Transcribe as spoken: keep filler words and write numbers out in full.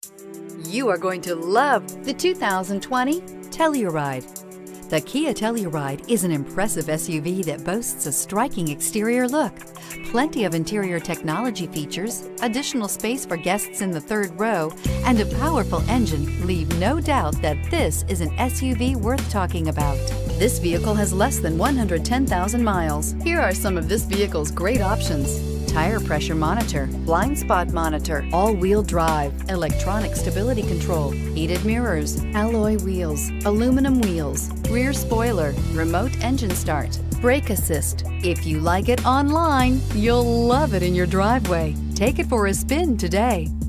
You are going to love the two thousand twenty Telluride. The Kia Telluride is an impressive S U V that boasts a striking exterior look, plenty of interior technology features, additional space for guests in the third row, and a powerful engine leave no doubt that this is an S U V worth talking about. This vehicle has less than one hundred ten thousand miles. Here are some of this vehicle's great options: tire pressure monitor, blind spot monitor, all-wheel drive, electronic stability control, heated mirrors, alloy wheels, aluminum wheels, rear spoiler, remote engine start, brake assist. If you like it online, you'll love it in your driveway. Take it for a spin today.